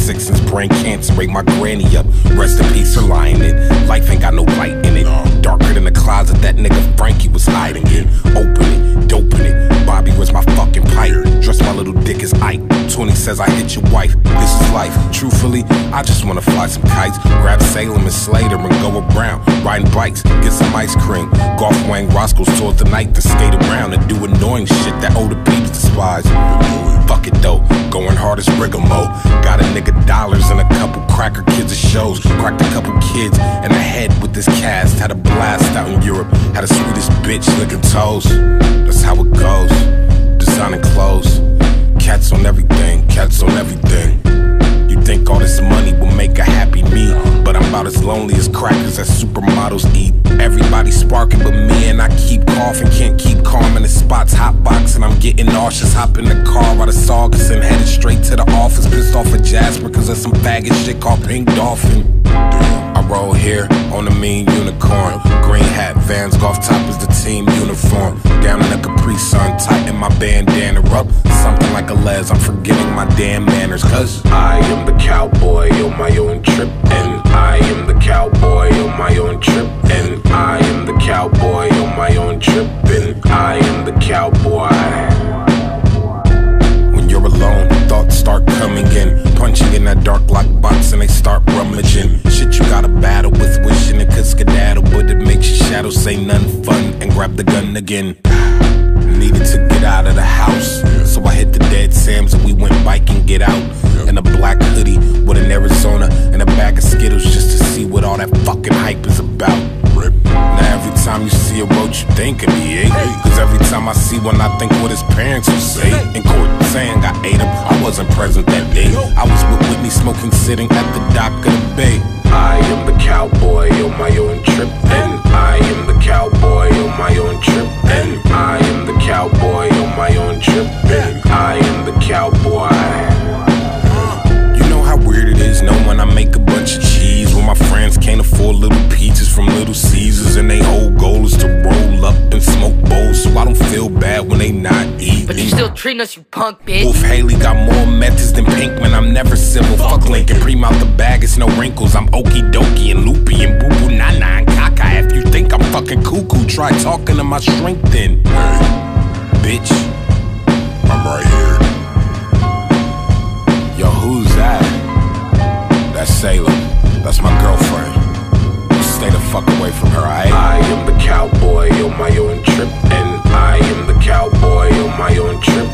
since brain cancer ate my granny up. Rest in peace, her lying in. Life ain't got no light in it. Darker than the closet that nigga Frankie was hiding in. Open it, doping it. Bobby, where's my fucking pipe? Dress my little dick as Ike. 20 says I hit your wife. This is life. Truthfully, I just wanna fly some kites, grab Salem and Slater and go around, riding bikes, get some ice cream, golf Wayne Roscoe's towards the night to skate around and do annoying shit that older peeps despise. Fuck it though, going hard as Rigamo. Got a nigga dollars and a couple cracker kids at shows. Cracked a couple kids in the head with this cast. Had a blast out in Europe. Had a sweetest bitch licking toes. That's how it goes. Designing clothes. Cats on everything, cats on everything. You think all this money will make a happy me, but I'm about as lonely as crackers that supermodels eat. Everybody sparking but me, and I keep coughing, can't keep calm in the spots, hot boxing, I'm getting nauseous. Hop in the car out of Saugus and headed straight to the office, pissed off at Jasper cause of some faggot shit called Pink Dolphin. I roll here on a mean unicorn, green hat, Vans, golf top is the team uniform. Down in a Capri Sun, tighten my bandana up, something like a les, I'm forgetting my damn manners. Cause I am the cowboy on my own trip, and I am the cowboy on my own trip, and I am the cowboy on my own trip, and I am the cowboy. When you're alone, thoughts start coming in, punching in that dark lock box and they start rummaging. Shit you gotta battle with, wishing it could skedaddle, but it makes your shadow say nothing fun and grab the gun again. Needed to get out of the house, so I hit the Dead Sam's and we went biking, get out. In a black hoodie with an Arizona and a bag of Skittles just to see what all that fucking hype is about. Now every time you see a roach you think of me, eh? Cause every time I see one I think what his parents will say. In court saying I ate him, I wasn't present that day. I was with Whitney smoking, sitting at the dock of the bay. I am the cowboy on my own trip, and I am the cowboy on my own trip, and I am the cowboy on my own trip, and I am the cowboy. You know how weird it is knowing I make a bunch of cheese when my friends can't afford little pizzas from Little Caesars, and they whole goal is to roll up and smoke bowls, so I don't feel bad when they not eating. But you still treating us, you punk bitch. Wolf Haley got more methods than Pinkman, I'm never civil. Fuck Lincoln, Preem out the bag, it's no wrinkles. I'm okie dokie and loopy and boo boo nana and caca. If you think I'm fucking cuckoo, try talking to my strength then. Bitch, I'm right here. Yo, who's that? That's Salem, that's my girlfriend. Stay the fuck away from her, aight? I am the cowboy on my own trip, and I am the cowboy on my own trip,